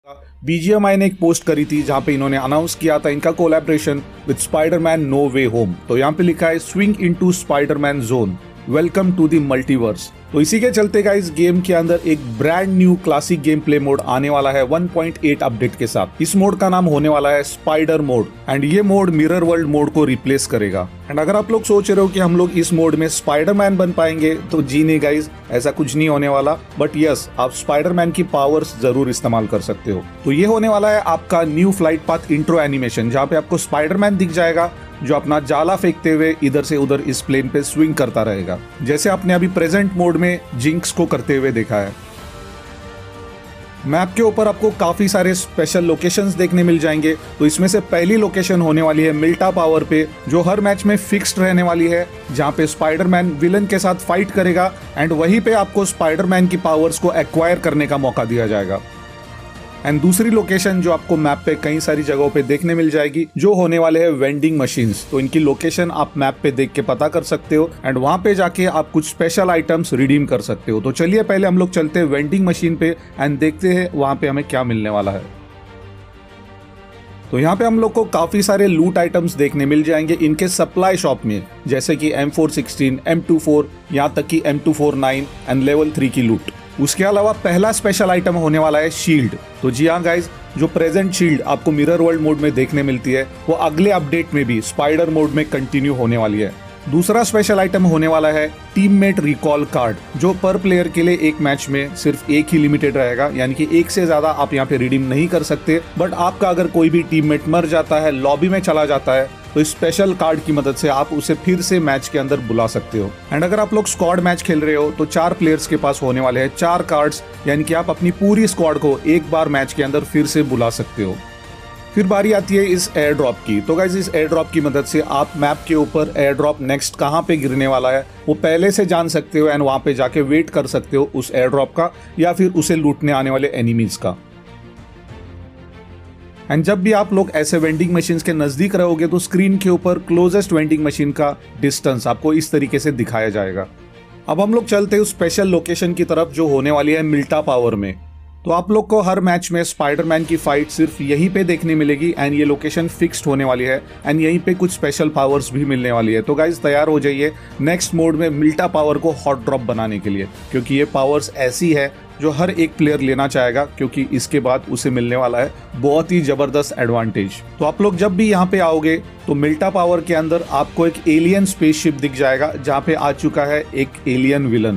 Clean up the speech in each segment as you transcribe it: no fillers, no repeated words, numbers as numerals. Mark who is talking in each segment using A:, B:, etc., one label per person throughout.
A: BGMI ने एक post करी थी जहां पे इन्होंने अनाउंस किया था इनका collaboration with Spiderman no way home. तो यहाँ पे लिखा है swing into Spiderman zone, welcome to the multiverse. तो इसी के चलते गाइस गेम के अंदर एक brand new classic game play mode आने वाला है 1.8 अपडेट के साथ। इस मोड का नाम होने वाला है स्पाइडर मोड एंड ये मोड मिरर वर्ल्ड मोड को रिप्लेस करेगा। एंड अगर आप लोग सोच रहे हो कि हम लोग इस मोड में स्पाइडरमैन बन पाएंगे तो जी नहीं गाइस, ऐसा कुछ नहीं होने वाला। बट यस, आप स्पाइडरमैन की पावर्स जरूर इस्तेमाल कर सकते हो। तो ये होने वाला है आपका new flight path intro animation, जहाँ पे आपको स्पाइडरमैन दिख जाएगा जो अपना जाला फेंकते हुए इधर से उधर इस प्लेन पे स्विंग करता रहेगा, जैसे आपने अभी प्रेजेंट मोड में जिंक्स को करते हुए देखा है। मैप के ऊपर आपको काफी सारे स्पेशल लोकेशंस देखने मिल जाएंगे। तो इसमें से पहली लोकेशन होने वाली है मिल्टा पावर पे, जो हर मैच में फिक्स्ड रहने वाली है, जहां पे स्पाइडरमैन विलन के साथ फाइट करेगा एंड वहीं पे आपको स्पाइडरमैन की पावर्स को एक्वायर करने का मौका दिया जाएगा। एंड दूसरी लोकेशन जो आपको मैप पे कई सारी जगहों पे देखने मिल जाएगी, जो होने वाले हैं वेंडिंग मशीन्स। तो इनकी लोकेशन आप मैप पे देख के पता कर सकते हो एंड वहां पे जाके आप कुछ स्पेशल आइटम्स रिडीम कर सकते हो। तो चलिए पहले हम लोग चलते हैं वेंडिंग मशीन पे एंड देखते हैं वहां पे हमें क्या मिलने वाला है। तो यहाँ पे हम लोग को काफी सारे लूट आइटम्स देखने मिल जाएंगे इनके सप्लाई शॉप में, जैसे कि M416, M24, यहाँ तक कि M249 एंड लेवल 3 की लूट। उसके अलावा पहला स्पेशल आइटम होने वाला है शील्ड। तो जी हाँ गाइज, जो प्रेजेंट शील्ड आपको मिरर वर्ल्ड मोड में देखने मिलती है वो अगले अपडेट में भी स्पाइडर मोड में कंटिन्यू होने वाली है। दूसरा स्पेशल आइटम होने वाला है टीममेट रिकॉल कार्ड, जो पर प्लेयर के लिए एक मैच में सिर्फ एक ही लिमिटेड रहेगा, यानी कि एक से ज्यादा आप यहाँ पे रिडीम नहीं कर सकते। बट आपका अगर कोई भी टीममेट मर जाता है, लॉबी में चला जाता है, तो इस स्पेशल कार्ड की मदद से आप उसे फिर से मैच के अंदर बुला सकते हो। एंड अगर आप लोग स्क्वाड मैच खेल रहे हो तो 4 प्लेयर्स के पास होने वाले हैं 4 कार्ड्स, यानी कि आप अपनी पूरी स्क्वाड को एक बार मैच के अंदर फिर से बुला सकते हो। फिर बारी आती है इस एयर ड्रॉप की। तो गाइस इस एयर ड्रॉप की मदद से आप मैप के ऊपर एयर ड्रॉप नेक्स्ट कहाँ पे गिरने वाला है वो पहले से जान सकते हो एंड वहां पे जाके वेट कर सकते हो उस एयर ड्रॉप का या फिर उसे लूटने आने वाले एनिमीज का। एंड जब भी आप लोग ऐसे वेंडिंग मशीन्स के नजदीक रहोगे तो स्क्रीन के ऊपर क्लोजेस्ट वेंडिंग मशीन का डिस्टेंस आपको इस तरीके से दिखाया जाएगा। अब हम लोग चलते हैं उस स्पेशल लोकेशन की तरफ जो होने वाली है मिल्टा पावर में। तो आप लोग को हर मैच में स्पाइडरमैन की फाइट सिर्फ यहीं पे देखने मिलेगी एंड ये लोकेशन फिक्स्ड होने वाली है एंड यहीं पे कुछ स्पेशल पावर्स भी मिलने वाली है। तो गाइज तैयार हो जाइए नेक्स्ट मोड में मिल्टा पावर को हॉट ड्रॉप बनाने के लिए, क्योंकि ये पावर्स ऐसी है जो हर एक प्लेयर लेना चाहेगा, क्योंकि इसके बाद उसे मिलने वाला है बहुत ही जबरदस्त एडवांटेज। तो आप लोग जब भी यहाँ पे आओगे तो मिल्टा पावर के अंदर आपको एक एलियन स्पेसशिप दिख जाएगा, जहाँ पे आ चुका है एक एलियन विलन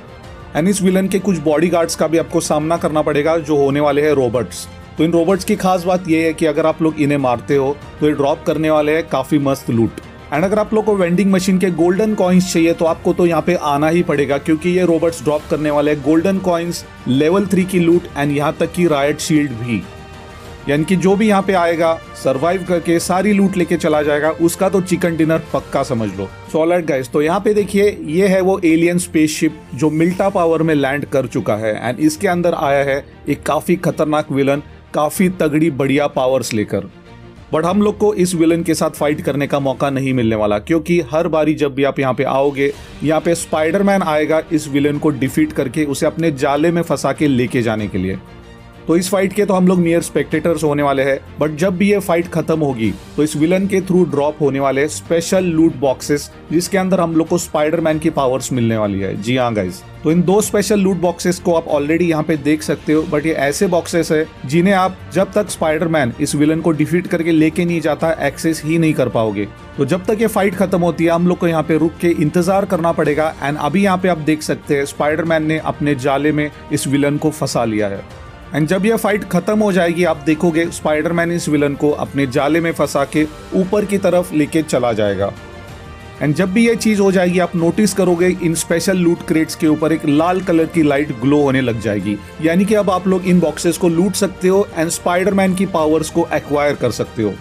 A: एंड इस विलन के कुछ बॉडीगार्ड्स का भी आपको सामना करना पड़ेगा, जो होने वाले हैं रोबोट्स। तो इन रोबोट्स की खास बात यह है कि अगर आप लोग इन्हें मारते हो तो ये ड्रॉप करने वाले हैं काफी मस्त लूट। एंड अगर आप लोग को वेंडिंग मशीन के गोल्डन कॉइन्स चाहिए तो आपको तो यहाँ पे आना ही पड़ेगा, क्योंकि ये रोबोट्स ड्रॉप करने वाले हैं गोल्डन कॉइन्स, लेवल 3 की लूट एंड यहाँ तक की रायट शील्ड भी। यानी कि जो भी यहाँ पे आएगा सरवाइव करके सारी लूट लेके चला जाएगा, उसका तो चिकन डिनर पक्का समझ लो। सो ऑलराइट गाइस, तो यहाँ पे देखिए ये है वो एलियन स्पेसशिप जो मिल्टा पावर में लैंड कर चुका है एंड इसके अंदर आया है एक काफी खतरनाक विलन, काफी तगड़ी बढ़िया पावर्स लेकर। बट हम लोग को इस विलन के साथ फाइट करने का मौका नहीं मिलने वाला, क्योंकि हर बारी जब भी आप यहाँ पे आओगे यहाँ पे स्पाइडरमैन आएगा इस विलन को डिफीट करके उसे अपने जाले में फंसा के लेके जाने के लिए। तो इस फाइट के तो हम लोग नियर स्पेक्टेटर्स होने वाले हैं, बट जब भी ये फाइट खत्म होगी तो इस विलन के थ्रू ड्रॉप होने वाले स्पेशल लूट बॉक्सेस, जिसके अंदर हम लोग को स्पाइडरमैन की पावर्स मिलने वाली है। जी हाँ गाइस, तो इन 2 स्पेशल लूट बॉक्सेस को आप ऑलरेडी यहाँ पे देख सकते हो, बट ये ऐसे बॉक्सेस है जिन्हें आप जब तक स्पाइडरमैन इस विलन को डिफीट करके लेके नहीं जाता एक्सेस ही नहीं कर पाओगे। तो जब तक ये फाइट खत्म होती है हम लोग को यहाँ पे रुक के इंतजार करना पड़ेगा। एंड अभी यहाँ पे आप देख सकते हैं स्पाइडरमैन ने अपने जाले में इस विलन को फंसा लिया है। एंड जब यह फाइट खत्म हो जाएगी आप देखोगे स्पाइडरमैन इस विलन को अपने जाले में फंसा के ऊपर की तरफ लेके चला जाएगा। एंड जब भी ये चीज हो जाएगी आप नोटिस करोगे इन स्पेशल लूट क्रेट्स के ऊपर एक लाल कलर की लाइट ग्लो होने लग जाएगी, यानी कि अब आप लोग इन बॉक्सेस को लूट सकते हो एंड स्पाइडरमैन की पावर्स को एक्वायर कर सकते हो।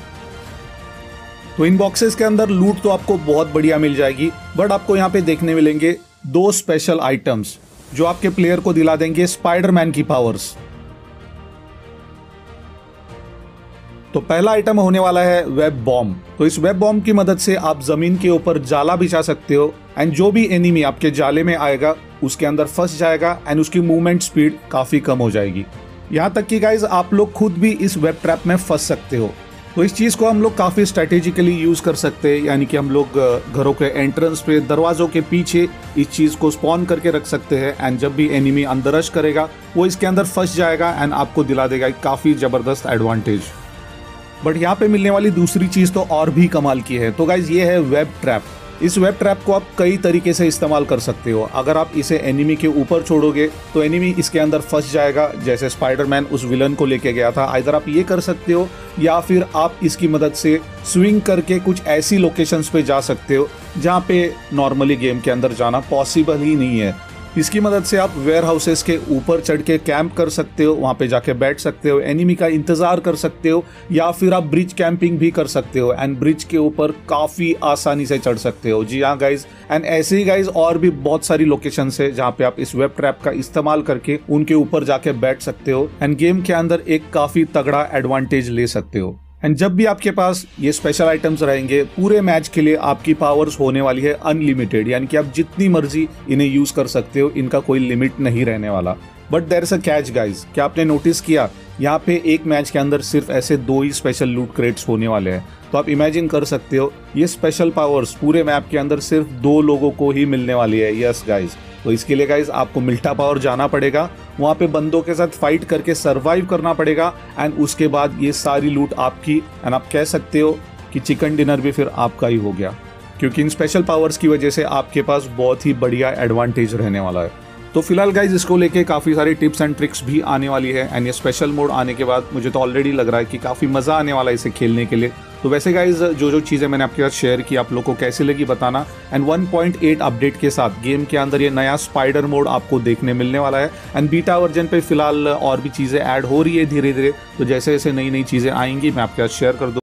A: तो इन बॉक्सेस के अंदर लूट तो आपको बहुत बढ़िया मिल जाएगी, बट आपको यहाँ पे देखने मिलेंगे 2 स्पेशल आइटम्स जो आपके प्लेयर को दिला देंगे स्पाइडरमैन की पावर्स। तो पहला आइटम होने वाला है वेब बॉम्ब। तो इस वेब बॉम्ब की मदद से आप जमीन के ऊपर जाला बिछा सकते हो एंड जो भी एनिमी आपके जाले में आएगा उसके अंदर फंस जाएगा एंड उसकी मूवमेंट स्पीड काफी कम हो जाएगी। यहाँ तक कि गाइज आप लोग खुद भी इस वेब ट्रैप में फंस सकते हो। तो इस चीज़ को हम लोग काफ़ी स्ट्रेटेजिकली यूज़ कर सकते हैं, यानी कि हम लोग घरों के एंट्रेंस पे, दरवाज़ों के पीछे इस चीज़ को स्पॉन करके रख सकते हैं। एंड जब भी एनिमी अंदर रश करेगा वो इसके अंदर फंस जाएगा एंड आपको दिला देगा एक काफ़ी ज़बरदस्त एडवांटेज। बट यहाँ पे मिलने वाली दूसरी चीज़ तो और भी कमाल की है। तो गाइज ये है वेब ट्रैप। इस वेब ट्रैप को आप कई तरीके से इस्तेमाल कर सकते हो। अगर आप इसे एनिमी के ऊपर छोड़ोगे तो एनिमी इसके अंदर फंस जाएगा, जैसे स्पाइडरमैन उस विलन को लेके गया था। आइदर आप ये कर सकते हो या फिर आप इसकी मदद से स्विंग करके कुछ ऐसी लोकेशंस पे जा सकते हो जहाँ पे नॉर्मली गेम के अंदर जाना पॉसिबल ही नहीं है। इसकी मदद से आप वेयर हाउसेस के ऊपर चढ़ के कैंप कर सकते हो, वहाँ पे जाके बैठ सकते हो, एनिमी का इंतजार कर सकते हो, या फिर आप ब्रिज कैंपिंग भी कर सकते हो एंड ब्रिज के ऊपर काफ़ी आसानी से चढ़ सकते हो। जी हाँ गाइज, एंड ऐसे ही गाइज और भी बहुत सारी लोकेशंस है जहाँ पे आप इस वेब ट्रैप का इस्तेमाल करके उनके ऊपर जाके बैठ सकते हो एंड गेम के अंदर एक काफ़ी तगड़ा एडवांटेज ले सकते हो। एंड जब भी आपके पास ये स्पेशल आइटम्स रहेंगे, पूरे मैच के लिए आपकी पावर्स होने वाली है अनलिमिटेड, यानी कि आप जितनी मर्जी इन्हें यूज कर सकते हो, इनका कोई लिमिट नहीं रहने वाला। But there is a catch guys, क्या आपने नोटिस किया यहाँ पे एक मैच के अंदर सिर्फ ऐसे 2 ही स्पेशल लूट क्रेट्स होने वाले हैं। तो आप इमेजिन कर सकते हो ये स्पेशल पावर्स पूरे मैप के अंदर सिर्फ 2 लोगों को ही मिलने वाली है। यस गाइज, तो इसके लिए गाइज आपको मिल्टा पावर जाना पड़ेगा, वहाँ पे बंदों के साथ फाइट करके सरवाइव करना पड़ेगा एंड उसके बाद ये सारी लूट आपकी। एंड आप कह सकते हो कि चिकन डिनर भी फिर आपका ही हो गया, क्योंकि इन स्पेशल पावर्स की वजह से आपके पास बहुत ही बढ़िया एडवांटेज रहने वाला है। तो फिलहाल गाइज इसको लेके काफ़ी सारी टिप्स एंड ट्रिक्स भी आने वाली है एंड ये स्पेशल मोड आने के बाद मुझे तो ऑलरेडी लग रहा है कि काफ़ी मज़ा आने वाला है इसे खेलने के लिए। तो वैसे गाइज जो चीज़ें मैंने आपके साथ शेयर की आप लोग को कैसी लगी बताना। एंड 1.8 अपडेट के साथ गेम के अंदर ये नया स्पाइडर मोड आपको देखने मिलने वाला है एंड बीटा वर्जन पे फिलहाल और भी चीज़ें ऐड हो रही है धीरे धीरे। तो जैसे जैसे नई नई चीज़ें आएंगी मैं आपके साथ शेयर कर दूँ।